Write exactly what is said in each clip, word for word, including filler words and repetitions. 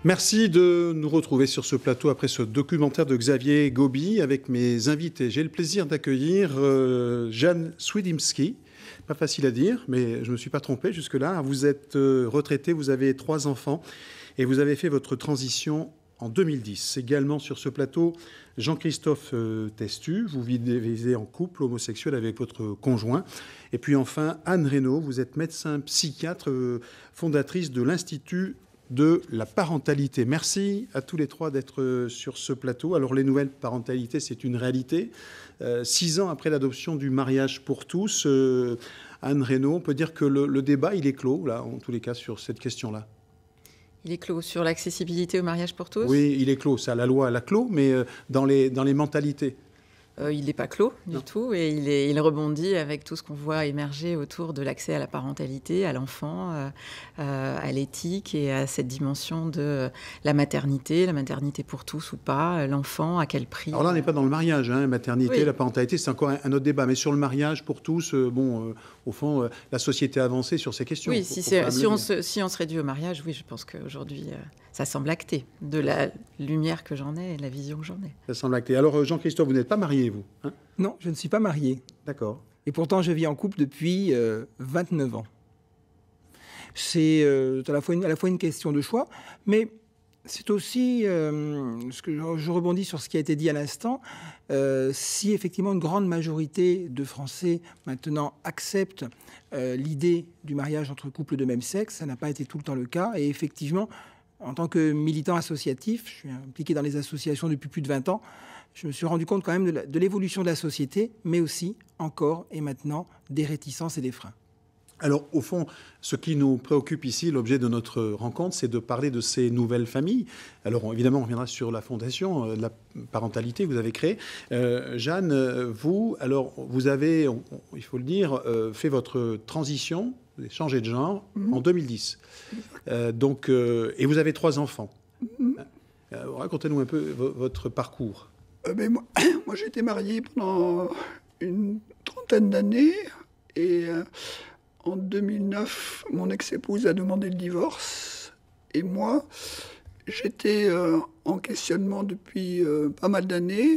Merci de nous retrouver sur ce plateau après ce documentaire de Xavier Gobi avec mes invités. J'ai le plaisir d'accueillir euh, Jeanne Swidimski. Pas facile à dire, mais je ne me suis pas trompé jusque-là. Vous êtes euh, retraitée, vous avez trois enfants et vous avez fait votre transition en deux mille dix. Également sur ce plateau, Jean-Christophe euh, Testu. Vous vivez en couple homosexuel avec votre conjoint. Et puis enfin, Anne Reynaud. Vous êtes médecin psychiatre, euh, fondatrice de l'Institut de la parentalité. Merci à tous les trois d'être sur ce plateau. Alors, les nouvelles parentalités, c'est une réalité. Euh, six ans après l'adoption du mariage pour tous, euh, Anne Reynaud, on peut dire que le, le débat, il est clos, là, en tous les cas, sur cette question-là. Il est clos sur l'accessibilité au mariage pour tous ? Oui, il est clos. Ça, la loi l'a clos, mais euh, dans les, dans les mentalités. Euh, il n'est pas clos du non. tout et il, est, il rebondit avec tout ce qu'on voit émerger autour de l'accès à la parentalité, à l'enfant, euh, euh, à l'éthique et à cette dimension de euh, la maternité, la maternité pour tous ou pas, l'enfant, à quel prix. Alors là, on n'est pas dans le mariage, hein, la maternité, oui. La parentalité, c'est encore un, un autre débat. Mais sur le mariage pour tous, euh, bon, euh, au fond, euh, la société a avancé sur ces questions. Oui, si, c'est, si, on se, si on se réduit au mariage, oui, je pense qu'aujourd'hui, euh, ça semble acté, de la lumière que j'en ai et de la vision que j'en ai. Ça semble acté. Alors, Jean-Christophe, vous n'êtes pas marié, vous, hein ? Non, je ne suis pas marié. D'accord. Et pourtant, je vis en couple depuis euh, vingt-neuf ans. C'est euh, à, la fois une, à la fois une question de choix, mais c'est aussi, euh, ce que je, je rebondis sur ce qui a été dit à l'instant, euh, si effectivement une grande majorité de Français maintenant acceptent euh, l'idée du mariage entre couples de même sexe, ça n'a pas été tout le temps le cas. Et effectivement, en tant que militant associatif, je suis impliqué dans les associations depuis plus de vingt ans, je me suis rendu compte quand même de, la, de l'évolution de la société, mais aussi, encore et maintenant, des réticences et des freins. Alors, au fond, ce qui nous préoccupe ici, l'objet de notre rencontre, c'est de parler de ces nouvelles familles. Alors, évidemment, on reviendra sur la fondation euh, de la parentalité que vous avez créée. Euh, Jeanne, vous, alors, vous avez, on, on, il faut le dire, euh, fait votre transition, vous avez changé de genre mmh. en deux mille dix. Euh, donc, euh, et vous avez trois enfants. Mmh. Euh, racontez-nous un peu v- votre parcours. Euh, ben moi, moi, j'ai été marié pendant une trentaine d'années et euh, en deux mille neuf, mon ex-épouse a demandé le divorce et moi, j'étais euh, en questionnement depuis euh, pas mal d'années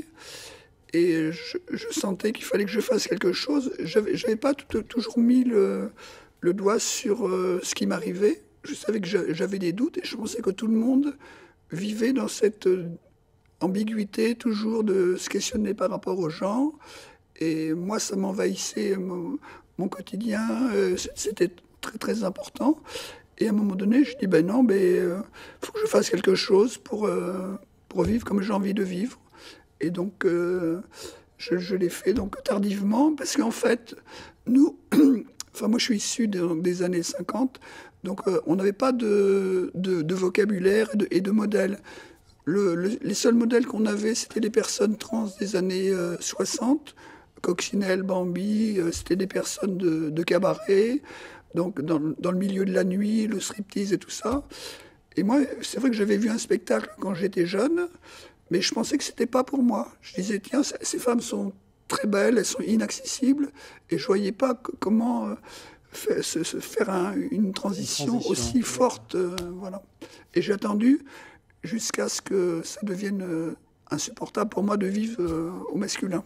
et je, je sentais qu'il fallait que je fasse quelque chose. J'avais, j'avais pas tout, toujours mis le, le doigt sur euh, ce qui m'arrivait. Je savais que j'avais des doutes et je pensais que tout le monde vivait dans cette euh, ambiguïté toujours de se questionner par rapport aux gens. Et moi, ça m'envahissait mon, mon quotidien. Euh, c'était très, très important. Et à un moment donné, je dis, ben non, il ben, euh, faut que je fasse quelque chose pour, euh, pour vivre comme j'ai envie de vivre. Et donc, euh, je, je l'ai fait donc, tardivement, parce qu'en fait, nous, enfin moi je suis issu de, des années cinquante, donc euh, on n'avait pas de, de, de vocabulaire et de, et de modèles. Le, le, les seuls modèles qu'on avait, c'était les personnes trans des années euh, soixante, Coccinelle, Bambi, euh, c'était des personnes de, de cabaret, donc dans, dans le milieu de la nuit, le striptease et tout ça. Et moi, c'est vrai que j'avais vu un spectacle quand j'étais jeune, mais je pensais que c'était pas pour moi. Je disais, tiens, ces femmes sont très belles, elles sont inaccessibles, et je voyais pas que, comment euh, faire, se, se faire un, une, transition une transition aussi forte. Euh, voilà. Et j'ai attendu jusqu'à ce que ça devienne euh, insupportable pour moi de vivre euh, au masculin.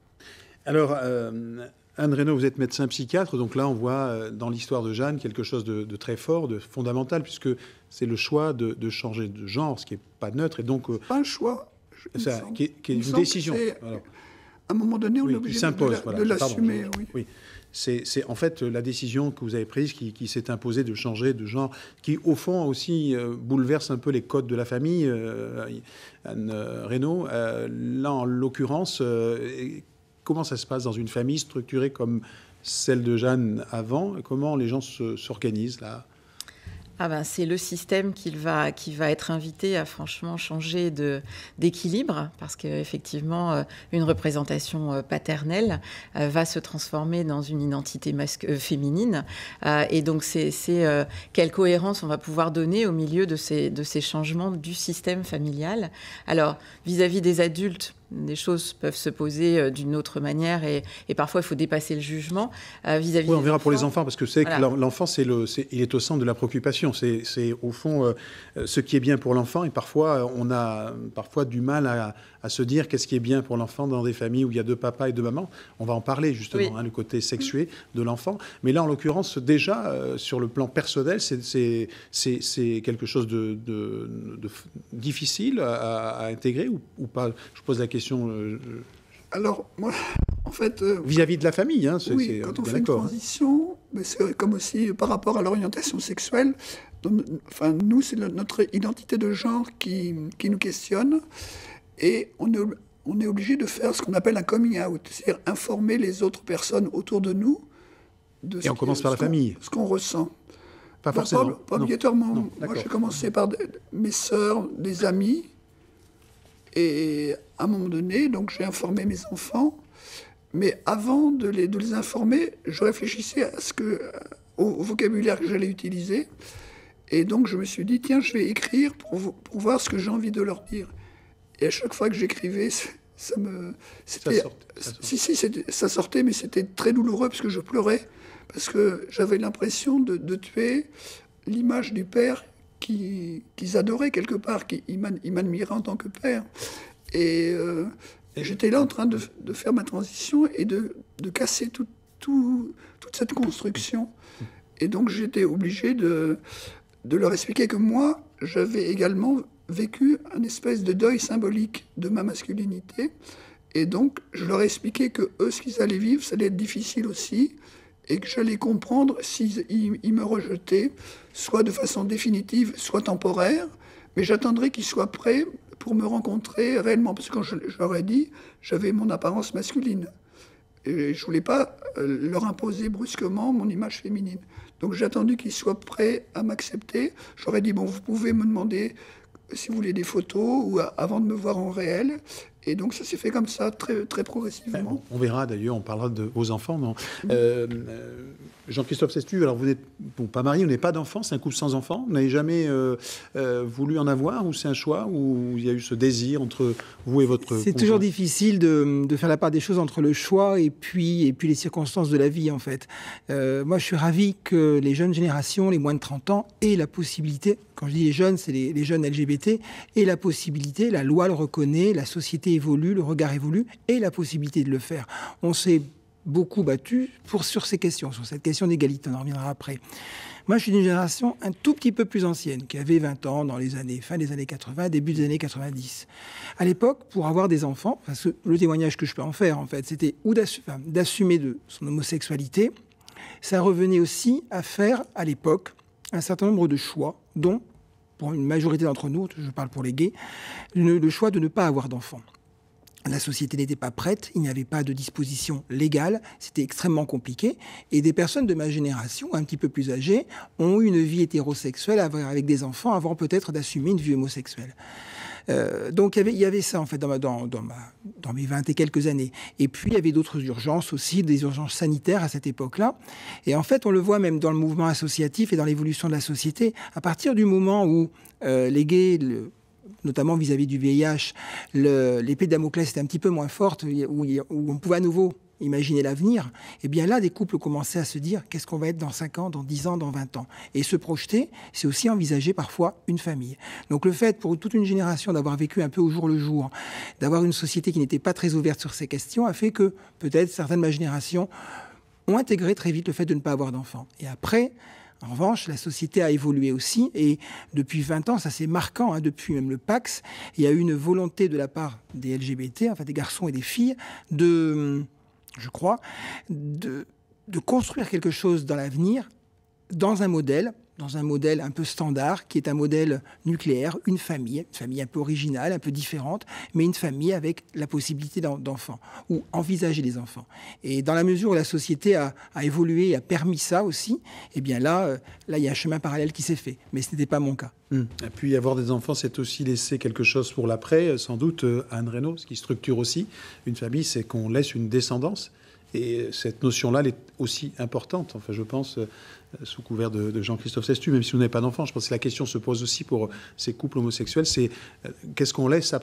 Alors, euh, Anne Reynaud, vous êtes médecin psychiatre, donc là on voit euh, dans l'histoire de Jeanne quelque chose de, de très fort, de fondamental, puisque c'est le choix de, de changer de genre, ce qui n'est pas neutre, et donc... Euh, pas un choix, ça, qui est, qui est une décision. Alors, à un moment donné, on oui, est obligé de, de, voilà, de l'assumer. Pardon, oui. oui. C'est, c'est en fait la décision que vous avez prise qui, qui s'est imposée de changer de genre, qui au fond aussi euh, bouleverse un peu les codes de la famille. Euh, Anne Reynaud, euh, là en l'occurrence, euh, comment ça se passe dans une famille structurée comme celle de Jeanne avant ? Comment les gens se, s'organisent là ? Ah ben, c'est le système qui va, qui va être invité à franchement changer de, d'équilibre, parce qu'effectivement, une représentation paternelle va se transformer dans une identité masque, euh, féminine. Euh, et donc, c'est, c'est euh, quelle cohérence on va pouvoir donner au milieu de ces, de ces changements du système familial. Alors, vis-à-vis des adultes, des choses peuvent se poser d'une autre manière et, et parfois il faut dépasser le jugement euh, vis-à-vis. Oui, on des verra enfants. Pour les enfants parce que c'est voilà. que l'enfant c'est le, c'est, il est au centre de la préoccupation. question. C'est, c'est au fond euh, ce qui est bien pour l'enfant. Et parfois, on a parfois du mal à, à se dire qu'est-ce qui est bien pour l'enfant dans des familles où il y a deux papas et deux mamans. On va en parler justement, oui. hein, le côté sexué de l'enfant. Mais là, en l'occurrence, déjà, euh, sur le plan personnel, c'est, c'est, c'est, c'est quelque chose de, de, de difficile à, à intégrer ou, ou pas. Je pose la question... Euh, Alors, moi, en fait... Euh, vis-à-vis de la famille, hein, c'est, oui, c'est quand on fait une transition, mais c'est comme aussi par rapport à l'orientation sexuelle, donc, enfin, nous, c'est le, notre identité de genre qui, qui nous questionne, et on est, on est obligé de faire ce qu'on appelle un coming out, c'est-à-dire informer les autres personnes autour de nous de et ce on commence qui, par la famille. Ce qu'on ressent. Pas forcément. Pas, pas obligatoirement. Non, moi, j'ai commencé par de, mes sœurs, des amis, et à un moment donné, donc j'ai informé mes enfants. Mais avant de les, de les informer, je réfléchissais à ce que, au, au vocabulaire que j'allais utiliser. Et donc, je me suis dit, tiens, je vais écrire pour, pour voir ce que j'ai envie de leur dire. Et à chaque fois que j'écrivais, ça me... C'était, ça sortait, ça sortait. Si, si, c'était, ça sortait, mais c'était très douloureux parce que je pleurais. Parce que j'avais l'impression de, de tuer l'image du père qui, qu'ils adoraient quelque part, qui, ils m'admiraient en tant que père. Et... Euh, Et j'étais là en train de, de faire ma transition et de, de casser tout, tout, toute cette construction. Et donc j'étais obligé de, de leur expliquer que moi, j'avais également vécu un espèce de deuil symbolique de ma masculinité. Et donc je leur ai expliqué que eux, ce qu'ils allaient vivre, ça allait être difficile aussi. Et que j'allais comprendre s'ils ils, ils me rejetaient, soit de façon définitive, soit temporaire. Mais j'attendrais qu'ils soient prêts pour me rencontrer réellement. Parce que quand je, je leur ai dit, j'avais mon apparence masculine. Et je ne voulais pas leur imposer brusquement mon image féminine. Donc j'ai attendu qu'ils soient prêts à m'accepter. J'aurais dit, bon, vous pouvez me demander si vous voulez des photos ou à, avant de me voir en réel. Et donc ça s'est fait comme ça, très, très progressivement. On verra d'ailleurs, on parlera de vos enfants. Non mmh. euh, euh, Jean-Christophe Sestu, alors vous n'êtes bon, pas marié, vous n'avez pas d'enfants, c'est un couple sans enfants. Vous n'avez jamais euh, euh, voulu en avoir, ou c'est un choix, ou il y a eu ce désir entre vous et votre C'est conjoint? toujours difficile de, de faire la part des choses entre le choix et puis, et puis les circonstances de la vie, en fait. Euh, moi, je suis ravi que les jeunes générations, les moins de trente ans, aient la possibilité, quand je dis les jeunes, c'est les, les jeunes L G B T, aient la possibilité, la loi le reconnaît, la société évolue, le regard évolue, et la possibilité de le faire. On s'est beaucoup battu pour, sur ces questions, sur cette question d'égalité, on en reviendra après. Moi, je suis d'une génération un tout petit peu plus ancienne, qui avait vingt ans dans les années, fin des années quatre-vingts, début des années quatre-vingt-dix. À l'époque, pour avoir des enfants, parce que le témoignage que je peux en faire, en fait, c'était ou d'assumer, enfin, d'assumer de son homosexualité, ça revenait aussi à faire, à l'époque, un certain nombre de choix, dont, pour une majorité d'entre nous, je parle pour les gays, le, le choix de ne pas avoir d'enfants. La société n'était pas prête, il n'y avait pas de disposition légale, c'était extrêmement compliqué. Et des personnes de ma génération, un petit peu plus âgées, ont eu une vie hétérosexuelle avec des enfants avant peut-être d'assumer une vie homosexuelle. Euh, donc il y, avait, il y avait ça en fait dans, ma, dans, dans, ma, dans mes vingt et quelques années. Et puis il y avait d'autres urgences aussi, des urgences sanitaires à cette époque-là. Et en fait on le voit même dans le mouvement associatif et dans l'évolution de la société. À partir du moment où euh, les gays... Le, notamment vis-à-vis du V I H, le, l'épée de Damoclès était un petit peu moins forte, où, où on pouvait à nouveau imaginer l'avenir, et bien là, des couples commençaient à se dire qu'est-ce qu'on va être dans cinq ans, dans dix ans, dans vingt ans. Et se projeter, c'est aussi envisager parfois une famille. Donc le fait pour toute une génération d'avoir vécu un peu au jour le jour, d'avoir une société qui n'était pas très ouverte sur ces questions, a fait que peut-être certaines de ma génération ont intégré très vite le fait de ne pas avoir d'enfants. Et après... En revanche, la société a évolué aussi, et depuis vingt ans, ça c'est marquant, hein, depuis même le Pax, il y a eu une volonté de la part des L G B T, enfin des garçons et des filles, de, je crois, de, de construire quelque chose dans l'avenir, dans un modèle, dans un modèle un peu standard, qui est un modèle nucléaire, une famille, une famille un peu originale, un peu différente, mais une famille avec la possibilité d'enfants, ou envisager des enfants. Et dans la mesure où la société a, a évolué et a permis ça aussi, eh bien là, euh, là, il y a un chemin parallèle qui s'est fait. Mais ce n'était pas mon cas. Hum. Et puis avoir des enfants, c'est aussi laisser quelque chose pour l'après. Sans doute, Anne Reynaud, ce qui structure aussi une famille, c'est qu'on laisse une descendance. Et cette notion-là, elle est aussi importante, enfin, je pense, euh, sous couvert de, de Jean-Christophe Sestu, même si vous n'avez pas d'enfant. Je pense que la question se pose aussi pour ces couples homosexuels, c'est euh, qu'est-ce qu'on laisse après ?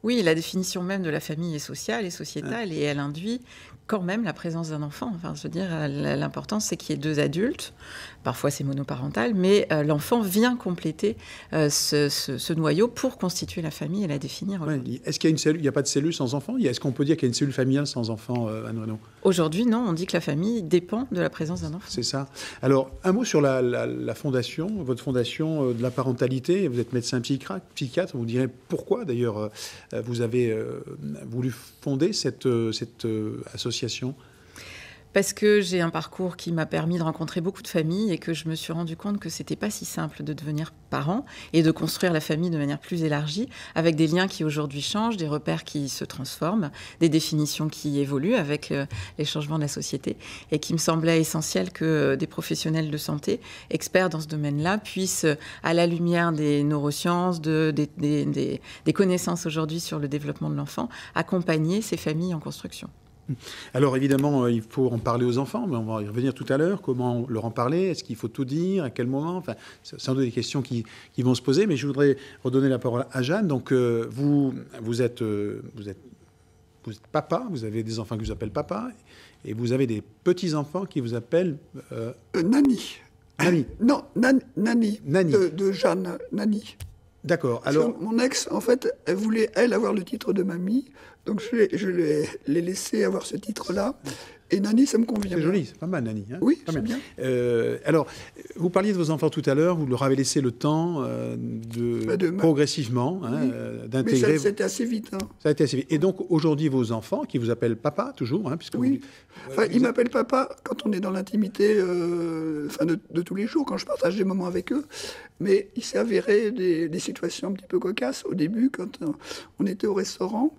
Oui, la définition même de la famille est sociale et sociétale, ouais. Et elle induit quand même la présence d'un enfant. Enfin, je veux dire, l'important, c'est qu'il y ait deux adultes. Parfois, c'est monoparental, mais euh, l'enfant vient compléter euh, ce, ce, ce noyau pour constituer la famille et la définir. Ouais, est-ce qu'il y a une cellule, il n'y a pas de cellule sans enfant? Est-ce qu'on peut dire qu'il y a une cellule familiale sans enfant, euh, Anne Reynaud? Aujourd'hui, non. On dit que la famille dépend de la présence d'un enfant. C'est ça. Alors, un mot sur la, la, la fondation, votre fondation euh, de la parentalité. Vous êtes médecin psychiatre. psychiatre vous direz pourquoi, d'ailleurs, euh, vous avez euh, voulu fonder cette, euh, cette euh, association? Parce que j'ai un parcours qui m'a permis de rencontrer beaucoup de familles et que je me suis rendu compte que c'était pas si simple de devenir parent et de construire la famille de manière plus élargie, avec des liens qui aujourd'hui changent, des repères qui se transforment, des définitions qui évoluent avec euh, les changements de la société, et qui me semblait essentiel que euh, des professionnels de santé, experts dans ce domaine-là, puissent, euh, à la lumière des neurosciences, de, des, des, des, des connaissances aujourd'hui sur le développement de l'enfant, accompagner ces familles en construction. Alors évidemment, il faut en parler aux enfants, mais on va y revenir tout à l'heure. Comment leur en parler? Est-ce qu'il faut tout dire? À quel moment? Enfin, c'est sans doute des questions qui, qui vont se poser, mais je voudrais redonner la parole à Jeanne. Donc euh, vous, vous, êtes, euh, vous, êtes, vous êtes papa, vous avez des enfants qui vous appellent papa, et vous avez des petits-enfants qui vous appellent... Euh... Euh, Nani. Nani. Non, nan, Nani. Nani. De, de Jeanne, Nani. D'accord. Alors, mon ex, en fait, elle voulait, elle, avoir le titre de mamie. Donc, je, je l'ai, l'ai laissé avoir ce titre-là. Et Nani, ça me convient. C'est joli, c'est pas mal, Nani. Hein, oui, c'est bien. bien. Euh, alors, vous parliez de vos enfants tout à l'heure. Vous leur avez laissé le temps euh, de, bah de ma... progressivement hein, oui. euh, d'intégrer. Mais ça, c'était assez vite. Hein. Ça a été assez vite. Et donc, aujourd'hui, vos enfants, qui vous appellent papa, toujours, hein, puisque oui. Vous, enfin, euh, ils vous... m'appellent papa quand on est dans l'intimité euh, enfin de, de tous les jours, quand je partage des moments avec eux. Mais il s'est avéré des, des situations un petit peu cocasses. Au début, quand on était au restaurant,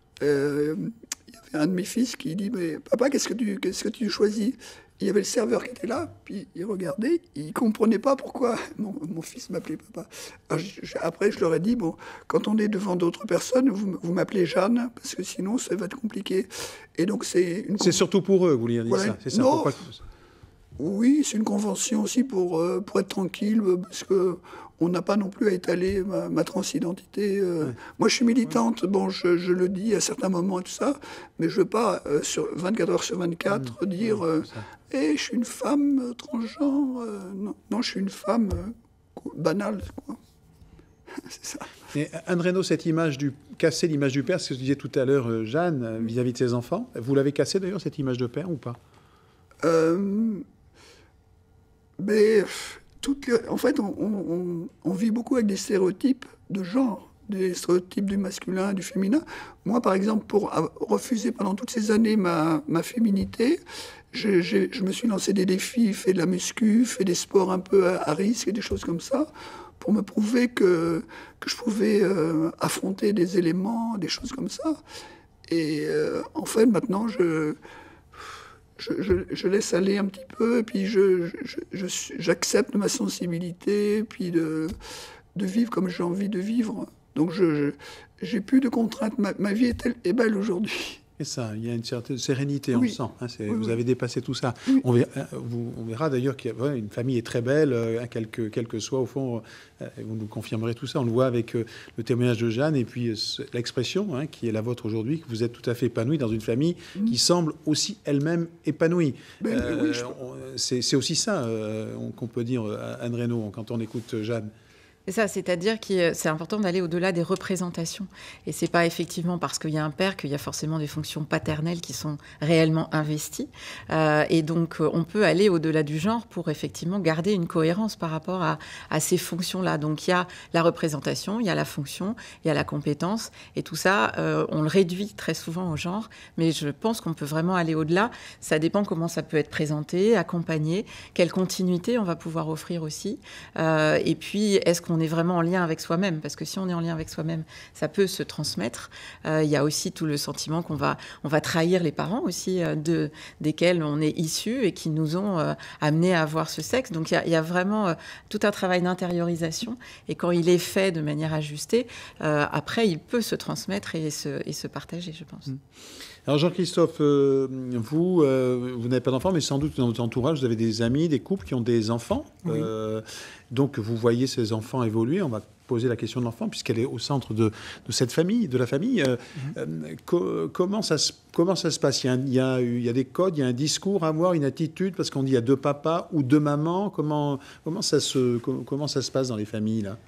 euh, il y avait un de mes fils qui dit « Mais papa, qu'est-ce que tu, qu'est-ce que tu choisis ?» Il y avait le serveur qui était là, puis il regardait, il ne comprenait pas pourquoi mon, mon fils m'appelait papa. Alors, je, après, je leur ai dit, bon, quand on est devant d'autres personnes, vous, vous m'appelez Jeanne, parce que sinon, ça va être compliqué. Et donc, c'est une... C'est surtout pour eux, vous voulez dire voilà. ça, c'est ça. Non, pourquoi... Oui, c'est une convention aussi pour, euh, pour être tranquille, parce que on n'a pas non plus à étaler ma, ma transidentité. Euh. Ouais. Moi, je suis militante, ouais. bon, je, je le dis à certains moments et tout ça, mais je ne veux pas, euh, sur vingt-quatre heures sur vingt-quatre, mmh. dire euh, « hey, je suis une femme euh, transgenre euh, ». Non, non, je suis une femme euh, banale, quoi. C'est ça. Et Anne Reynaud, cette image du... casser l'image du père, c'est ce que vous disiez tout à l'heure, Jeanne, vis-à-vis de ses enfants. Vous l'avez cassée, d'ailleurs, cette image de père, ou pas? euh... Mais toutes les... en fait, on, on, on vit beaucoup avec des stéréotypes de genre, des stéréotypes du masculin, du féminin. Moi, par exemple, pour refuser pendant toutes ces années ma, ma féminité, je, je, je me suis lancé des défis, fait de la muscu, fait des sports un peu à, à risque et des choses comme ça, pour me prouver que, que je pouvais euh, affronter des éléments, des choses comme ça. Et euh, en fait, maintenant, je... Je, je, je laisse aller un petit peu, et puis je, je, je, j'accepte ma sensibilité, puis de, de vivre comme j'ai envie de vivre. Donc je, je, j'ai plus de contraintes. Ma, ma vie est, telle, est belle aujourd'hui. Et ça, il y a une certaine sérénité, oui. on sent. Hein, c'est, oui, vous oui. avez dépassé tout ça. Oui. On, verra, vous, on verra d'ailleurs qu'une ouais, famille est très belle, euh, quel, que, quel que soit, au fond, euh, vous nous confirmerez tout ça. On le voit avec euh, le témoignage de Jeanne et puis euh, l'expression hein, qui est la vôtre aujourd'hui, que vous êtes tout à fait épanouie dans une famille mmh. qui semble aussi elle-même épanouie. Ben, euh, oui, je... on, c'est, c'est aussi ça euh, qu'on peut dire, Anne Reynaud, quand on écoute Jeanne. C'est ça, c'est-à-dire que c'est important d'aller au-delà des représentations. Et c'est pas effectivement parce qu'il y a un père qu'il y a forcément des fonctions paternelles qui sont réellement investies. Euh, et donc, on peut aller au-delà du genre pour effectivement garder une cohérence par rapport à, à ces fonctions-là. Donc, il y a la représentation, il y a la fonction, il y a la compétence. Et tout ça, euh, on le réduit très souvent au genre. Mais je pense qu'on peut vraiment aller au-delà. Ça dépend comment ça peut être présenté, accompagné, quelle continuité on va pouvoir offrir aussi. Euh, et puis, est-ce qu'on on est vraiment en lien avec soi-même, parce que si on est en lien avec soi-même, ça peut se transmettre. Euh, il y a aussi tout le sentiment qu'on va, on va trahir les parents aussi, euh, de, desquels on est issu et qui nous ont euh, amenés à avoir ce sexe. Donc il y a, il y a vraiment euh, tout un travail d'intériorisation, et quand il est fait de manière ajustée, euh, après il peut se transmettre et se, et se partager, je pense. Mmh. Alors Jean-Christophe, euh, vous, euh, vous n'avez pas d'enfants, mais sans doute dans votre entourage, vous avez des amis, des couples qui ont des enfants. Oui. Euh, donc vous voyez ces enfants évoluer. On va poser la question de l'enfant, puisqu'elle est au centre de, de cette famille, de la famille. Euh, mmh. euh, co comment, ça se, comment ça se passe? Il y, a un, il, y a, il y a des codes, il y a un discours à avoir, une attitude, parce qu'on dit il y a deux papas ou deux mamans. Comment, comment, ça, se, comment ça se passe dans les familles, là?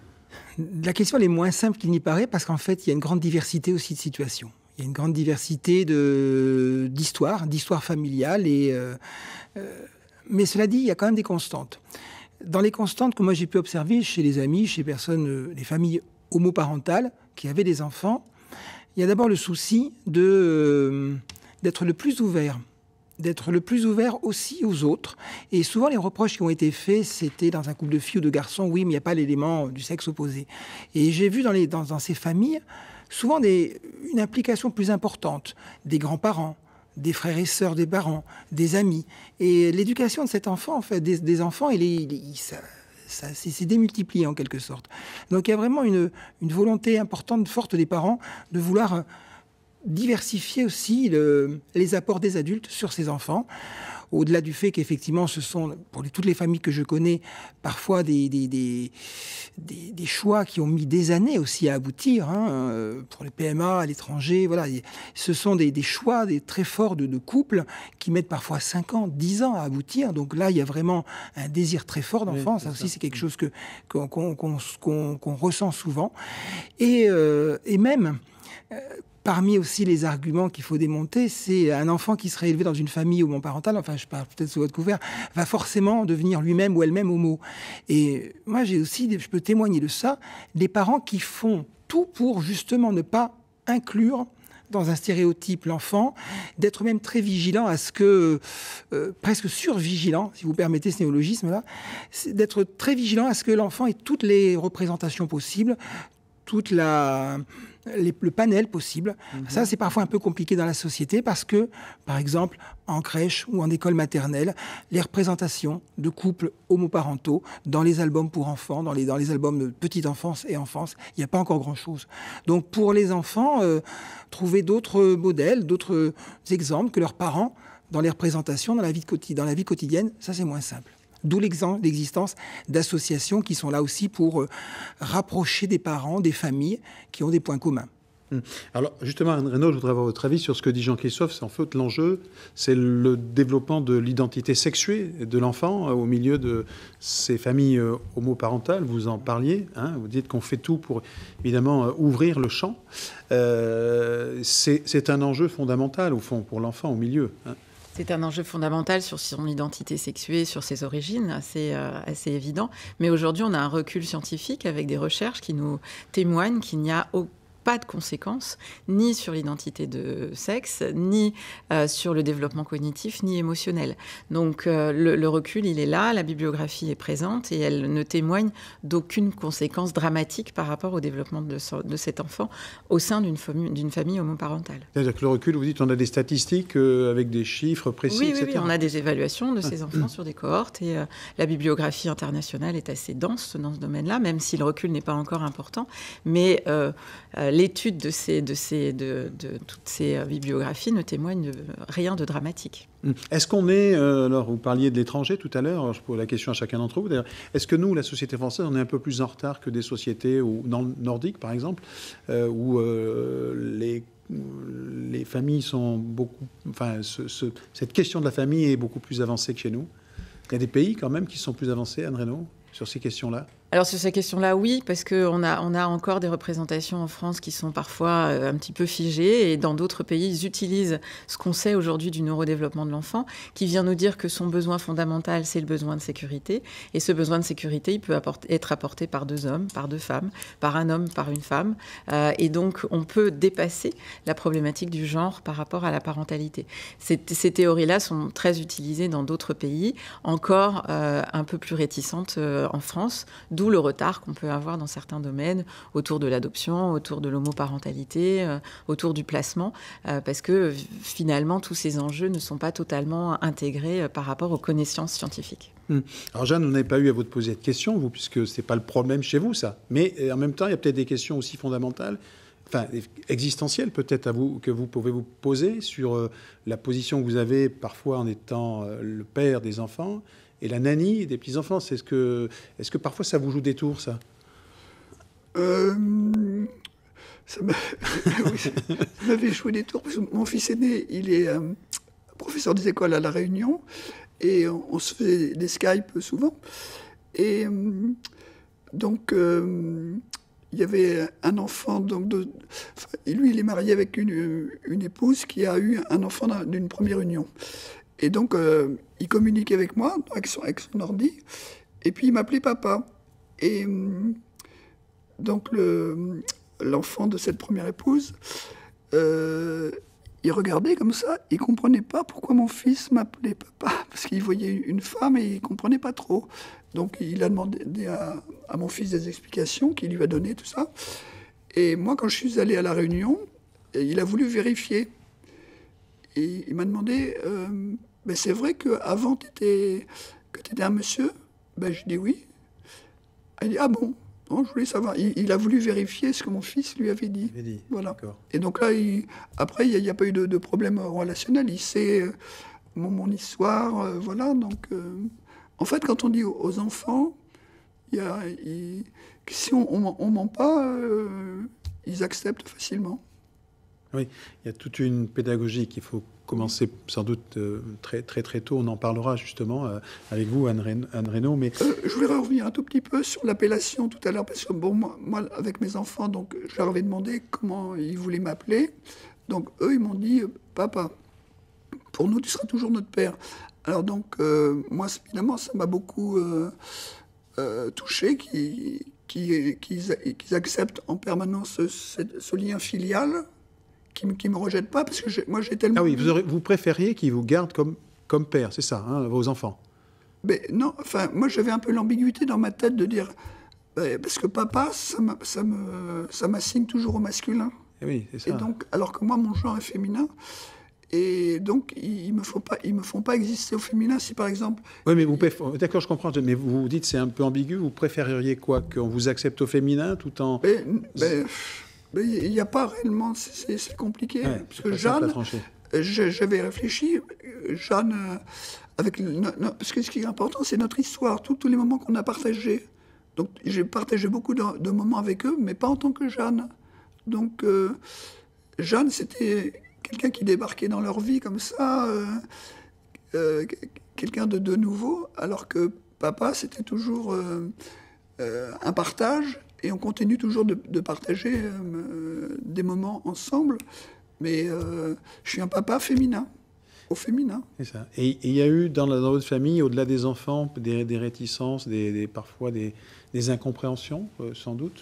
La question elle est moins simple qu'il n'y paraît, parce qu'en fait, il y a une grande diversité aussi de situations. Il y a une grande diversité d'histoires, d'histoires familiales. Et, euh, euh, mais cela dit, il y a quand même des constantes. Dans les constantes que moi j'ai pu observer chez les amis, chez les personnes, euh, les familles homoparentales qui avaient des enfants, il y a d'abord le souci de, euh, d'être le plus ouvert, d'être le plus ouvert aussi aux autres. Et souvent, les reproches qui ont été faits, c'était dans un couple de filles ou de garçons, oui, mais il n'y a pas l'élément du sexe opposé. Et j'ai vu dans, les, dans, dans ces familles souvent des, une implication plus importante des grands-parents, des frères et sœurs des parents, des amis. Et l'éducation de cet enfant, en fait, des, des enfants, il est, il est, ça, ça s'est démultiplié en quelque sorte. Donc il y a vraiment une, une volonté importante, forte des parents de vouloir diversifier aussi le, les apports des adultes sur ces enfants. Au-delà du fait qu'effectivement, ce sont, pour les, toutes les familles que je connais, parfois des, des, des, des, des choix qui ont mis des années aussi à aboutir. Hein, pour les P M A à l'étranger, voilà, ce sont des, des choix des, très forts de, de couples qui mettent parfois cinq ans, dix ans à aboutir. Donc là, il y a vraiment un désir très fort d'enfant. Oui, ça aussi, c'est quelque chose que, qu'on, qu'on, qu'on, qu'on, qu'on ressent souvent. Et, euh, et même... Euh, Parmi aussi les arguments qu'il faut démonter, c'est un enfant qui serait élevé dans une famille homoparentale, enfin je parle peut-être sous votre couvert, va forcément devenir lui-même ou elle-même homo. Et moi j'ai aussi, je peux témoigner de ça, des parents qui font tout pour justement ne pas inclure dans un stéréotype l'enfant, d'être même très vigilant à ce que, euh, presque survigilant, si vous permettez ce néologisme-là, d'être très vigilant à ce que l'enfant ait toutes les représentations possibles, toute la... Les, le panel possible. Mmh. Ça, c'est parfois un peu compliqué dans la société parce que, par exemple, en crèche ou en école maternelle, les représentations de couples homoparentaux dans les albums pour enfants, dans les, dans les albums de petite enfance et enfance, il n'y a pas encore grand-chose. Donc, pour les enfants, euh, trouver d'autres modèles, d'autres exemples que leurs parents dans les représentations, dans la vie, dans la vie quotidienne, ça, c'est moins simple. D'où l'existence d'associations qui sont là aussi pour rapprocher des parents, des familles qui ont des points communs. Alors justement, Anne Reynaud, je voudrais avoir votre avis sur ce que dit Jean-Christophe. C'est en fait l'enjeu, c'est le développement de l'identité sexuée de l'enfant au milieu de ces familles homoparentales. Vous en parliez, hein, vous dites qu'on fait tout pour évidemment ouvrir le champ. Euh, c'est un enjeu fondamental au fond pour l'enfant au milieu. Hein. C'est un enjeu fondamental sur son identité sexuée, sur ses origines, assez, euh, assez évident. Mais aujourd'hui, on a un recul scientifique avec des recherches qui nous témoignent qu'il n'y a aucun pas de conséquences, ni sur l'identité de sexe, ni euh, sur le développement cognitif, ni émotionnel. Donc euh, le, le recul, il est là, la bibliographie est présente et elle ne témoigne d'aucune conséquence dramatique par rapport au développement de, so de cet enfant au sein d'une famille, d'une famille homoparentale. C'est-à-dire que le recul, vous dites, on a des statistiques euh, avec des chiffres précis, oui, et cetera. Oui, oui, on a des évaluations de ces enfants sur des cohortes et euh, la bibliographie internationale est assez dense dans ce domaine-là, même si le recul n'est pas encore important. Mais euh, euh, l'étude de, ces, de, ces, de, de toutes ces bibliographies ne témoigne de rien de dramatique. Est-ce qu'on est, euh, alors vous parliez de l'étranger tout à l'heure, je pose la question à chacun d'entre vous d'ailleurs, est-ce que nous, la société française, on est un peu plus en retard que des sociétés où, dans le nordique par exemple, euh, où euh, les, les familles sont beaucoup, enfin ce, ce, cette question de la famille est beaucoup plus avancée que chez nous? Il y a des pays quand même qui sont plus avancés, Anne Reynaud, sur ces questions-là? Alors sur ces questions-là, oui, parce qu'on a, on a encore des représentations en France qui sont parfois un petit peu figées, et dans d'autres pays, ils utilisent ce qu'on sait aujourd'hui du neurodéveloppement de l'enfant, qui vient nous dire que son besoin fondamental, c'est le besoin de sécurité, et ce besoin de sécurité, il peut apporter, être apporté par deux hommes, par deux femmes, par un homme, par une femme, euh, et donc on peut dépasser la problématique du genre par rapport à la parentalité. Ces, ces théories-là sont très utilisées dans d'autres pays, encore euh, un peu plus réticentes euh, en France, d'où le retard qu'on peut avoir dans certains domaines autour de l'adoption, autour de l'homoparentalité, euh, autour du placement, euh, parce que finalement, tous ces enjeux ne sont pas totalement intégrés euh, par rapport aux connaissances scientifiques. Hum. Alors Jeanne, vous n'avez pas eu à vous poser de questions, vous, puisque ce n'est pas le problème chez vous, ça. Mais en même temps, il y a peut-être des questions aussi fondamentales, enfin existentielles peut-être à vous, que vous pouvez vous poser sur euh, la position que vous avez parfois en étant euh, le père des enfants et la nanny des petits-enfants. Est-ce que, est-ce que parfois ça vous joue des tours, ça? Euh, ça m'avait joué des tours, parce que mon fils aîné, il est euh, professeur des écoles à La Réunion, et on, on se fait des Skype souvent. Et euh, donc, euh, il y avait un enfant, donc de, enfin, lui, il est marié avec une, une épouse qui a eu un enfant d'une première union. Et donc, euh, il communiquait avec moi, avec son, avec son ordi, et puis il m'appelait papa. Et euh, donc, le, l'enfant de cette première épouse, euh, il regardait comme ça, il ne comprenait pas pourquoi mon fils m'appelait papa, parce qu'il voyait une femme et il ne comprenait pas trop. Donc, il a demandé à, à mon fils des explications, qu'il lui a donné tout ça. Et moi, quand je suis allé à La Réunion, il a voulu vérifier. Et il m'a demandé, euh, ben c'est vrai qu'avant, tu étais, que tu étais un monsieur? Ben, je dis oui. Il dit, ah bon? Non, je voulais savoir. Il, il a voulu vérifier ce que mon fils lui avait dit. avait dit. Voilà. Et donc là, il, après, il n'y a, a pas eu de, de problème relationnel. Il sait euh, mon, mon histoire, euh, voilà. Donc, euh, en fait, quand on dit aux, aux enfants, il y a, il, si on ne ment pas, euh, ils acceptent facilement. Oui, il y a toute une pédagogie qu'il faut commencer sans doute euh, très, très très tôt. On en parlera justement euh, avec vous, Anne, Reynaud. Anne Reynaud, mais... Euh, je voulais revenir un tout petit peu sur l'appellation tout à l'heure, parce que bon, moi, moi, avec mes enfants, donc, je leur avais demandé comment ils voulaient m'appeler. Donc, eux, ils m'ont dit « Papa, pour nous, tu seras toujours notre père ». Alors donc, euh, moi, évidemment, ça m'a beaucoup euh, euh, touché qu'ils qui, qui, qui acceptent en permanence ce, ce, ce lien filial, qui ne me rejettent pas, parce que je, moi, j'ai tellement... Ah oui, vous, aurez, vous préfériez qu'ils vous gardent comme, comme père, c'est ça, hein, vos enfants? Mais non, enfin, moi, j'avais un peu l'ambiguïté dans ma tête de dire... Ben, parce que papa, ça, ça, me, ça m'assigne toujours au masculin. Et oui, c'est ça. Et donc, alors que moi, mon genre est féminin... Et donc, ils ne me, font pas, ils me font pas exister au féminin si, par exemple... Oui, mais vous... D'accord, je comprends. Mais vous vous dites c'est un peu ambigu. Vous préféreriez quoi? Qu'on vous accepte au féminin tout en... Mais il n'y a pas réellement... C'est compliqué. Ouais, parce que Jeanne, j'avais réfléchi, Jeanne... Avec, parce que ce qui est important, c'est notre histoire, tous les moments qu'on a partagés. Donc, j'ai partagé beaucoup de, de moments avec eux, mais pas en tant que Jeanne. Donc, euh, Jeanne, c'était... quelqu'un qui débarquait dans leur vie comme ça, euh, euh, quelqu'un de, de nouveau, alors que papa, c'était toujours euh, euh, un partage, et on continue toujours de, de partager euh, des moments ensemble, mais euh, je suis un papa féminin, au féminin. C'est ça. Et il y a eu dans, la, dans votre famille, au-delà des enfants, des, des réticences, des, des, parfois des, des incompréhensions, euh, sans doute?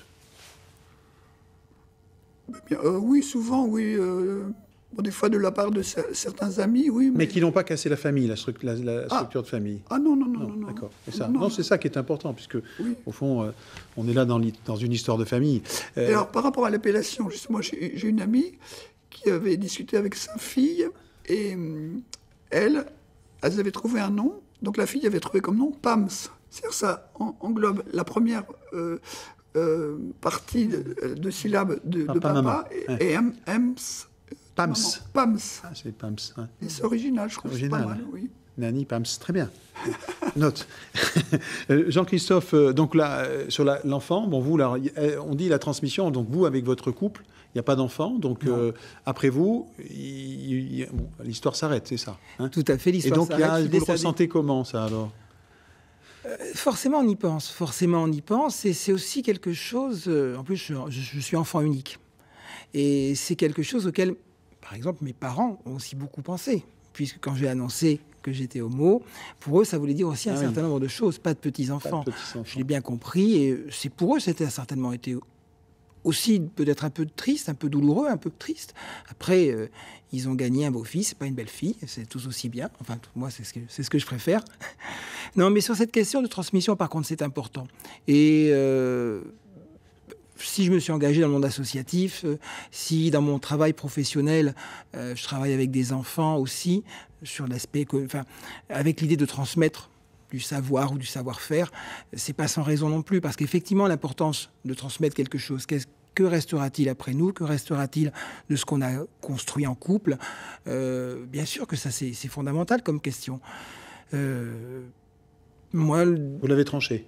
Bien, euh, oui, souvent, oui. Euh, Bon, des fois de la part de certains amis, oui. Mais, mais qui n'ont pas cassé la famille, la, stru la, la ah. structure de famille. Ah non, non, non, non. non D'accord, c'est ça. Non, non, non c'est ça qui est important, puisque, oui. au fond, euh, on est là dans, dans une histoire de famille. Euh... Alors, par rapport à l'appellation, justement, j'ai une amie qui avait discuté avec sa fille, et euh, elle, elles avaient trouvé un nom, donc la fille avait trouvé comme nom Pams. C'est-à-dire ça en, englobe la première euh, euh, partie de, de syllabes de, papa, de papa, maman. et, Ouais. et M, Ems. Pams. Pams. Ah, c'est Pams. Ouais. C'est original, je trouve. Original, pas mal, oui. Nani, Pams, très bien. Note. Jean-Christophe, donc là, sur l'enfant, la, bon, vous, là, on dit la transmission, donc vous, avec votre couple, il n'y a pas d'enfant, donc euh, après vous, l'histoire bon, s'arrête, c'est ça, hein? Tout à fait, l'histoire s'arrête. Et donc, vous le ressentez comment, ça, alors? Euh, forcément, on y pense. Forcément, on y pense. Et c'est aussi quelque chose... Euh, en plus, je, je suis enfant unique. Et c'est quelque chose auquel... Par exemple, mes parents ont aussi beaucoup pensé, puisque quand j'ai annoncé que j'étais homo, pour eux, ça voulait dire aussi un ah certain oui. nombre de choses, pas de petits-enfants. Petits je l'ai bien compris, et c'est pour eux, c'était certainement été aussi peut-être un peu triste, un peu douloureux, un peu triste. Après, euh, ils ont gagné un beau-fils, pas une belle-fille, c'est tout aussi bien. Enfin, moi, c'est ce que, c'est ce que je préfère. Non, mais sur cette question de transmission, par contre, c'est important. Et... Euh, si je me suis engagé dans le monde associatif, euh, si dans mon travail professionnel, euh, je travaille avec des enfants aussi, sur l'aspect, enfin, avec l'idée de transmettre du savoir ou du savoir-faire, c'est pas sans raison non plus, parce qu'effectivement, l'importance de transmettre quelque chose, qu'est-ce que restera-t-il après nous? Que restera-t-il de ce qu'on a construit en couple? euh, Bien sûr que ça, c'est fondamental comme question. Euh, moi, vous l'avez tranché?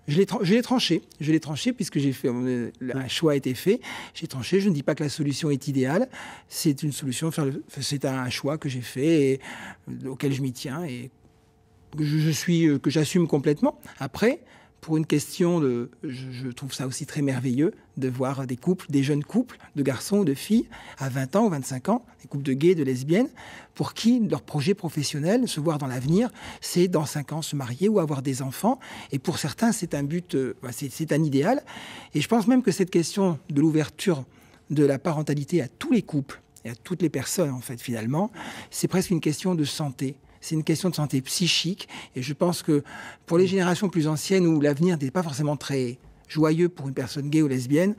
Je l'ai, tra- je l'ai tranché, je l'ai tranché puisque j'ai fait, un choix a été fait. J'ai tranché. Je ne dis pas que la solution est idéale. C'est une solution, faire le- c'est un choix que j'ai fait et euh, auquel je m'y tiens et que je, je suis, euh, que j'assume complètement. Après, pour une question de, je, je trouve ça aussi très merveilleux de voir des couples, des jeunes couples de garçons ou de filles à vingt ans ou vingt-cinq ans, des couples de gays, de lesbiennes, pour qui leur projet professionnel, se voir dans l'avenir, c'est dans cinq ans se marier ou avoir des enfants. Et pour certains, c'est un but, euh, c'est, c'est un idéal. Et je pense même que cette question de l'ouverture de la parentalité à tous les couples et à toutes les personnes, en fait, finalement, c'est presque une question de santé. C'est une question de santé psychique. Et je pense que pour les générations plus anciennes où l'avenir n'est pas forcément très joyeux pour une personne gay ou lesbienne,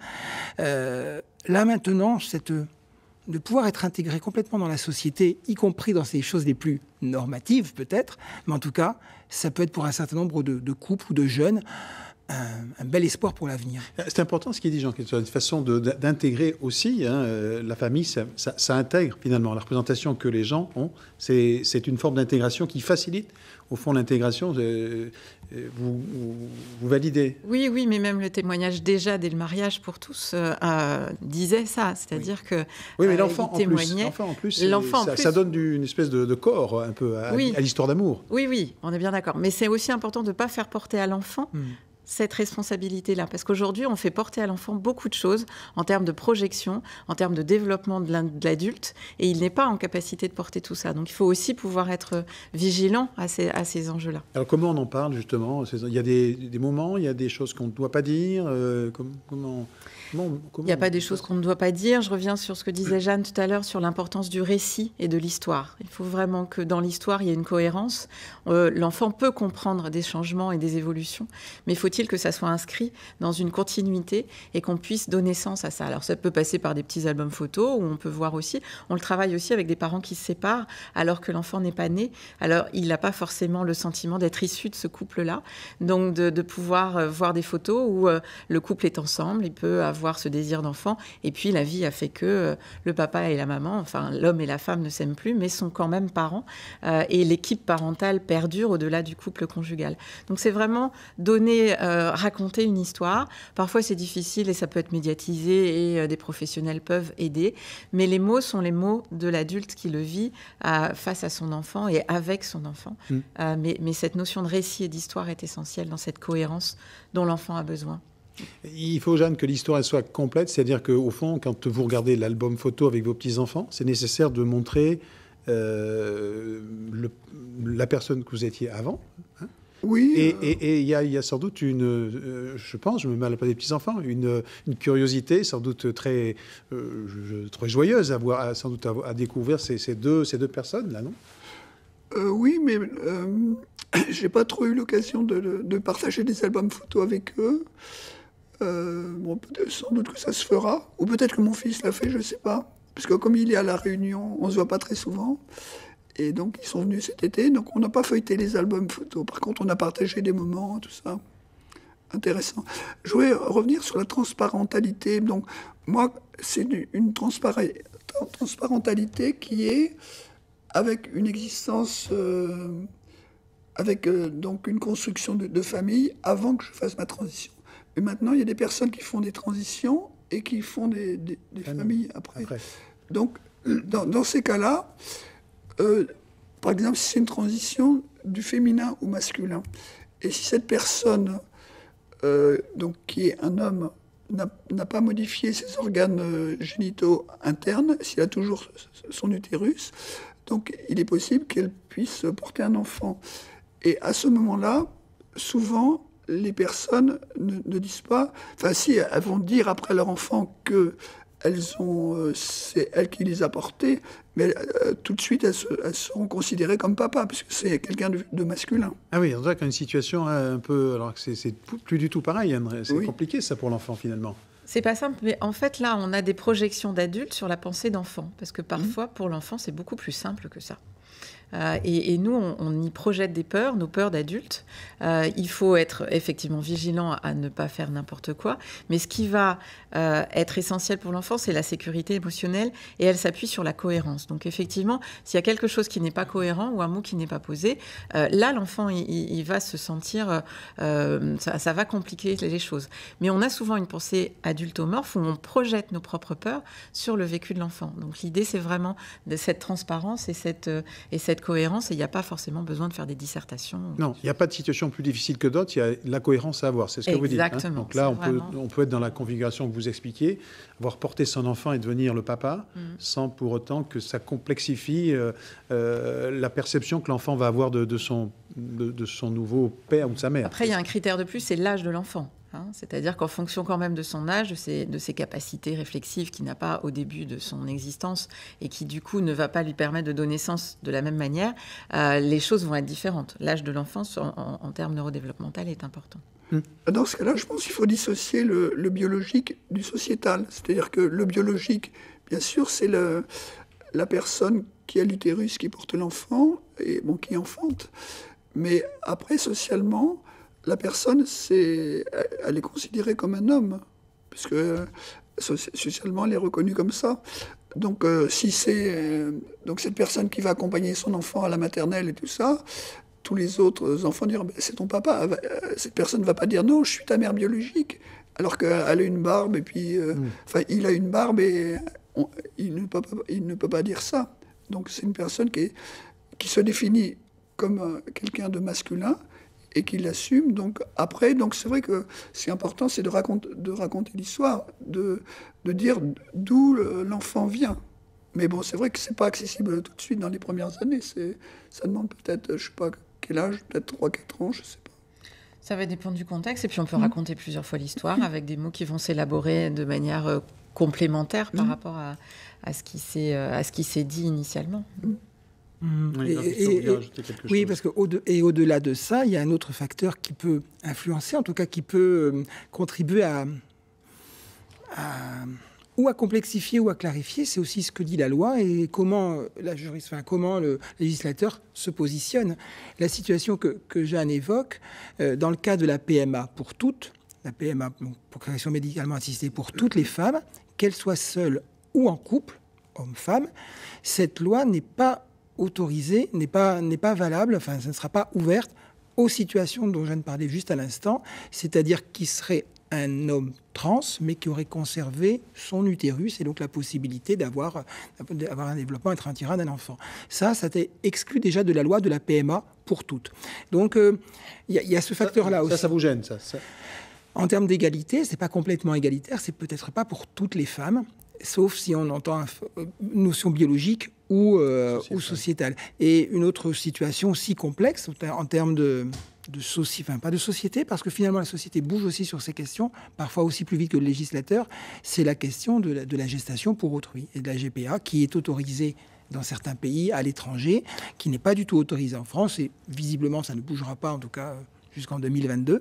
euh, là maintenant, cette, de pouvoir être intégré complètement dans la société, y compris dans ces choses les plus normatives peut-être, mais en tout cas, ça peut être pour un certain nombre de, de couples ou de jeunes un, un bel espoir pour l'avenir. C'est important ce qu'il dit, Jean, c'est une façon de, d'intégrer aussi, hein, euh, la famille, ça, ça, ça intègre finalement la représentation que les gens ont. C'est, c'est une forme d'intégration qui facilite, au fond, l'intégration. Euh, vous, vous, vous validez? Oui, oui, mais même le témoignage déjà dès le mariage pour tous euh, euh, disait ça, c'est-à-dire oui. que oui, mais euh, l'enfant, en plus, l'enfant en plus, l'enfant ça, en plus, ça donne du, une espèce de, de corps un peu à, oui. à l'histoire d'amour. Oui, oui, on est bien d'accord. Mais c'est aussi important de ne pas faire porter à l'enfant hmm. cette responsabilité-là. Parce qu'aujourd'hui, on fait porter à l'enfant beaucoup de choses en termes de projection, en termes de développement de l'adulte, et il n'est pas en capacité de porter tout ça. Donc il faut aussi pouvoir être vigilant à ces, à ces enjeux-là. Alors comment on en parle justement? Il y a des, des moments, il y a des choses qu'on ne doit pas dire euh, comment, comment, comment, comment Il n'y a pas des choses qu'on ne doit pas dire. Je reviens sur ce que disait Jeanne tout à l'heure sur l'importance du récit et de l'histoire. Il faut vraiment que dans l'histoire, il y ait une cohérence. Euh, l'enfant peut comprendre des changements et des évolutions, mais il faut que ça soit inscrit dans une continuité et qu'on puisse donner sens à ça. Alors ça peut passer par des petits albums photos où on peut voir aussi, on le travaille aussi avec des parents qui se séparent alors que l'enfant n'est pas né. Alors il n'a pas forcément le sentiment d'être issu de ce couple-là. Donc de, de pouvoir voir des photos où euh, le couple est ensemble, il peut avoir ce désir d'enfant et puis la vie a fait que euh, le papa et la maman, enfin l'homme et la femme ne s'aiment plus mais sont quand même parents euh, et l'équipe parentale perdure au-delà du couple conjugal. Donc c'est vraiment donner Euh, raconter une histoire. Parfois, c'est difficile et ça peut être médiatisé et euh, des professionnels peuvent aider. Mais les mots sont les mots de l'adulte qui le vit euh, face à son enfant et avec son enfant. Mmh. Euh, mais, mais cette notion de récit et d'histoire est essentielle dans cette cohérence dont l'enfant a besoin. Il faut, Jeanne, que l'histoire elle soit complète. C'est-à-dire qu'au fond, quand vous regardez l'album photo avec vos petits-enfants, c'est nécessaire de montrer euh, le, la personne que vous étiez avant, hein. Oui. Et il euh... y, y a sans doute une, euh, je pense, je me mets à la place des petits-enfants, une, une curiosité sans doute très, euh, je, très joyeuse à, voir, à, sans doute à, à découvrir ces, ces, deux, ces deux personnes-là, non? euh, Oui, mais euh, j'ai pas trop eu l'occasion de, de partager des albums photos avec eux. Euh, bon, sans doute que ça se fera. Ou peut-être que mon fils l'a fait, je sais pas. Parce que comme il est à La Réunion, on se voit pas très souvent. Et donc, ils sont venus cet été. Donc, on n'a pas feuilleté les albums photos. Par contre, on a partagé des moments, tout ça. Intéressant. Je voulais revenir sur la transparentalité. Donc, moi, c'est une transpara- transparentalité qui est avec une existence, euh, avec euh, donc une construction de, de famille avant que je fasse ma transition. Mais maintenant, il y a des personnes qui font des transitions et qui font des, des, des familles après. après. Donc, dans, dans ces cas-là, Euh, par exemple, si c'est une transition du féminin au masculin, et si cette personne, euh, donc, qui est un homme, n'a, n'a pas modifié ses organes euh, génitaux internes, s'il a toujours son utérus, donc il est possible qu'elle puisse porter un enfant. Et à ce moment-là, souvent, les personnes ne, ne disent pas... Enfin, si, elles vont dire après leur enfant que elles ont, euh, c'est elle qui les a portés, mais euh, tout de suite, elles, se, elles seront considérées comme papa, puisque c'est quelqu'un de, de masculin. Ah oui, on dirait qu'il y a une situation un peu... Alors que c'est, c'est plus du tout pareil, c'est oui. compliqué ça pour l'enfant finalement. C'est pas simple, mais en fait là, on a des projections d'adultes sur la pensée d'enfant, parce que parfois, mmh. pour l'enfant, c'est beaucoup plus simple que ça. Euh, et, et nous, on, on y projette des peurs, nos peurs d'adultes. Euh, il faut être effectivement vigilant à ne pas faire n'importe quoi. Mais ce qui va euh, être essentiel pour l'enfant, c'est la sécurité émotionnelle et elle s'appuie sur la cohérence. Donc effectivement, s'il y a quelque chose qui n'est pas cohérent ou un mot qui n'est pas posé, euh, là, l'enfant, il, il va se sentir... Euh, ça, ça va compliquer les choses. Mais on a souvent une pensée adultomorphe où on projette nos propres peurs sur le vécu de l'enfant. Donc l'idée, c'est vraiment de cette transparence et cette, euh, et cette cohérence. Et il n'y a pas forcément besoin de faire des dissertations. Non, il n'y a pas de situation plus difficile que d'autres. Il y a la cohérence à avoir. C'est ce que Exactement, vous dites. Hein. Donc là, on, vraiment... peut, on peut être dans la configuration que vous expliquiez, avoir porté son enfant et devenir le papa, mmh. sans pour autant que ça complexifie euh, euh, la perception que l'enfant va avoir de, de, son, de, de son nouveau père ou de sa mère. Après, il y a un critère de plus, c'est l'âge de l'enfant. Hein, c'est-à-dire qu'en fonction quand même de son âge, de ses, de ses capacités réflexives qu'il n'a pas au début de son existence et qui du coup ne va pas lui permettre de donner sens de la même manière, euh, les choses vont être différentes. L'âge de l'enfance en, en, en termes neurodéveloppementaux est important. Dans ce cas-là, je pense qu'il faut dissocier le, le biologique du sociétal. C'est-à-dire que le biologique, bien sûr, c'est le, la personne qui a l'utérus, qui porte l'enfant, et bon, qui enfante. Mais après, socialement, la personne, c'est, elle est considérée comme un homme, puisque euh, socialement, elle est reconnue comme ça. Donc, euh, si c'est euh, donc cette personne qui va accompagner son enfant à la maternelle et tout ça, tous les autres enfants diront « c'est ton papa ». Cette personne ne va pas dire « non, je suis ta mère biologique », alors qu'elle a une barbe, et puis, euh, mmh. enfin, il a une barbe, et on, il, ne peut pas, il ne peut pas dire ça. Donc, c'est une personne qui, est, qui se définit comme euh, quelqu'un de masculin, et qui l'assume. Donc après, donc c'est vrai que c'est important, c'est de raconter, de raconter l'histoire, de, de dire d'où l'enfant vient. Mais bon, c'est vrai que c'est pas accessible tout de suite dans les premières années. C'est, ça demande peut-être, je sais pas quel âge, peut-être trois quatre ans, je sais pas. Ça va dépendre du contexte, et puis on peut mmh. raconter plusieurs fois l'histoire avec des mots qui vont s'élaborer de manière euh, complémentaire par mmh. rapport à, à, ce qui s'est, euh, à ce qui s'est dit initialement. Mmh. Mmh. Et, et, et, oui, chose. Parce que au de, et au-delà de ça, il y a un autre facteur qui peut influencer, en tout cas qui peut euh, contribuer à, à ou à complexifier ou à clarifier. C'est aussi ce que dit la loi et comment la juriste, enfin, comment le législateur se positionne. La situation que, que Jeanne évoque euh, dans le cas de la P M A pour toutes, la P M A, donc, procréation médicalement assistée pour toutes les femmes, qu'elles soient seules ou en couple, homme-femme, cette loi n'est pas autorisée, n'est pas, n'est pas valable, enfin, ça ne sera pas ouverte aux situations dont je viens de parler juste à l'instant, c'est-à-dire qui serait un homme trans, mais qui aurait conservé son utérus et donc la possibilité d'avoir, d'avoir un développement intra-utérin d'un enfant. Ça, ça a été exclu déjà de la loi de la P M A pour toutes. Donc, il euh, y, y a ce facteur-là aussi. Ça, ça vous gêne, ça, ça. En termes d'égalité, c'est pas complètement égalitaire, c'est peut-être pas pour toutes les femmes, sauf si on entend une notion biologique ou, euh, sociétale. ou sociétale. Et une autre situation aussi complexe en termes de, de société, enfin pas de société, parce que finalement la société bouge aussi sur ces questions, parfois aussi plus vite que le législateur, c'est la question de la, de la gestation pour autrui et de la G P A qui est autorisée dans certains pays, à l'étranger, qui n'est pas du tout autorisée en France, et visiblement ça ne bougera pas en tout cas jusqu'en deux mille vingt-deux.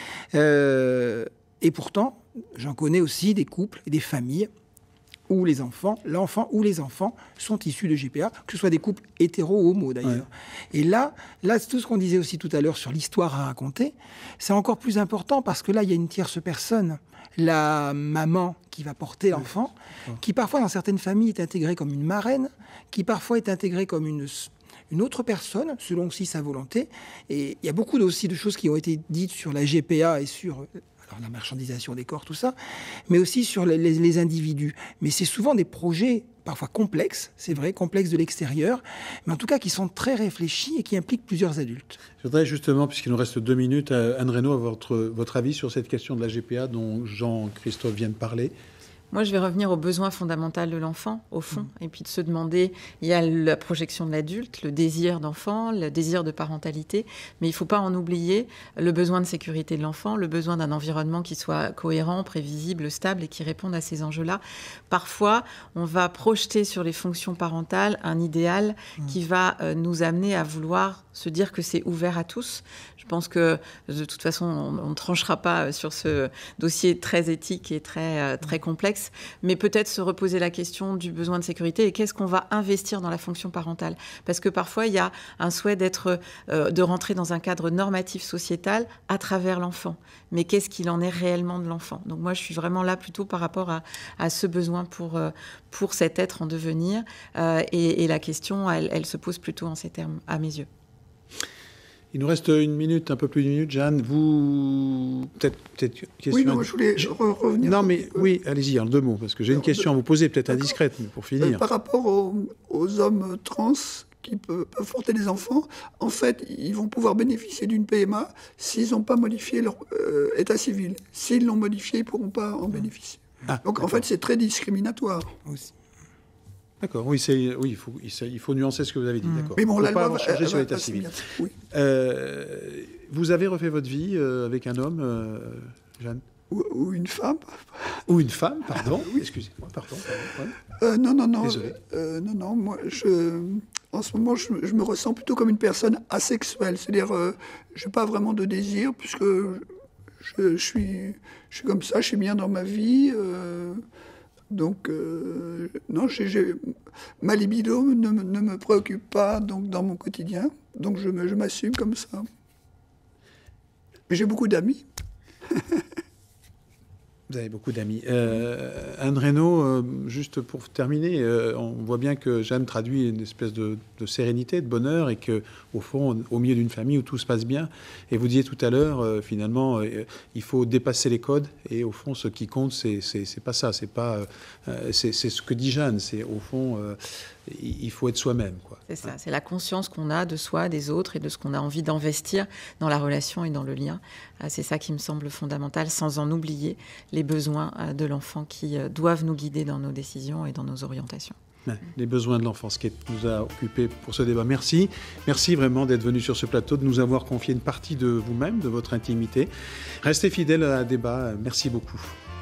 Euh, et pourtant, j'en connais aussi des couples et des familles où les enfants, l'enfant ou les enfants sont issus de G P A, que ce soit des couples hétéro ou homo d'ailleurs. Ouais. Et là, là, tout ce qu'on disait aussi tout à l'heure sur l'histoire à raconter, c'est encore plus important parce que là, il y a une tierce personne, la maman qui va porter l'enfant, ouais. qui parfois dans certaines familles est intégrée comme une marraine, qui parfois est intégrée comme une, une autre personne, selon aussi sa volonté. Et il y a beaucoup aussi de choses qui ont été dites sur la G P A et sur... alors la marchandisation des corps, tout ça, mais aussi sur les, les, les individus. Mais c'est souvent des projets parfois complexes, c'est vrai, complexes de l'extérieur, mais en tout cas qui sont très réfléchis et qui impliquent plusieurs adultes. Je voudrais justement, puisqu'il nous reste deux minutes, Anne Reynaud, votre, votre avis sur cette question de la G P A dont Jean-Christophe vient de parler. Moi, je vais revenir au besoin fondamental de l'enfant, au fond, mmh. et puis de se demander, il y a la projection de l'adulte, le désir d'enfant, le désir de parentalité, mais il ne faut pas en oublier le besoin de sécurité de l'enfant, le besoin d'un environnement qui soit cohérent, prévisible, stable et qui réponde à ces enjeux-là. Parfois, on va projeter sur les fonctions parentales un idéal mmh. qui va euh, nous amener à vouloir se dire que c'est ouvert à tous. Je pense que, de toute façon, on ne tranchera pas sur ce dossier très éthique et très, très complexe. complexe, mais peut-être se reposer la question du besoin de sécurité et qu'est-ce qu'on va investir dans la fonction parentale. Parce que parfois, il y a un souhait d'être, euh, de rentrer dans un cadre normatif sociétal à travers l'enfant. Mais qu'est-ce qu'il en est réellement de l'enfant? Donc moi, je suis vraiment là plutôt par rapport à, à ce besoin pour, euh, pour cet être en devenir. Euh, et, et la question, elle, elle se pose plutôt en ces termes, à mes yeux. Il nous reste une minute, un peu plus d'une minute. Jeanne, vous... Peut-être peut question... Oui, non, je voulais je... revenir... Non, mais oui, allez-y, en deux mots, parce que j'ai une question à vous poser, peut-être indiscrète, mais pour finir. Euh, par rapport aux, aux hommes trans qui peuvent, peuvent porter des enfants, en fait, ils vont pouvoir bénéficier d'une P M A s'ils n'ont pas modifié leur euh, état civil. S'ils l'ont modifié, ils ne pourront pas en bénéficier. Ah, donc, en fait, c'est très discriminatoire. Aussi. D'accord, oui, c'est, oui il, faut, il faut nuancer ce que vous avez dit, mmh. d'accord. Mais bon, la loi va changer sur l'état civil. Oui. Euh, vous avez refait votre vie euh, avec un homme, euh, Jeanne? ou, ou une femme. Ou une femme, pardon. Oui. Excusez-moi, pardon. pardon ouais. euh, non, non, non. Désolé. Euh, non, non, moi, je, en ce moment, je, je me ressens plutôt comme une personne asexuelle. C'est-à-dire, euh, je n'ai pas vraiment de désir, puisque je, je, suis, je suis comme ça, je suis bien dans ma vie. Euh, Donc, euh, non, j'ai, j'ai, ma libido ne, ne me préoccupe pas donc, dans mon quotidien. Donc, je, me, je m'assume comme ça. Mais j'ai beaucoup d'amis. Vous avez beaucoup d'amis. Euh, Anne Reynaud, euh, juste pour terminer, euh, on voit bien que Jeanne traduit une espèce de, de sérénité, de bonheur, et qu'au fond, au milieu d'une famille où tout se passe bien, et vous disiez tout à l'heure, euh, finalement, euh, il faut dépasser les codes, et au fond, ce qui compte, c'est, c'est, c'est pas ça, c'est pas, euh, c'est, c'est ce que dit Jeanne, c'est au fond, euh, il faut être soi-même, quoi. C'est ça, c'est la conscience qu'on a de soi, des autres, et de ce qu'on a envie d'investir dans la relation et dans le lien. C'est ça qui me semble fondamental, sans en oublier les besoins de l'enfant qui doivent nous guider dans nos décisions et dans nos orientations. Les besoins de l'enfant, ce qui nous a occupés pour ce débat. Merci. Merci vraiment d'être venu sur ce plateau, de nous avoir confié une partie de vous-même, de votre intimité. Restez fidèles à la débat. Merci beaucoup.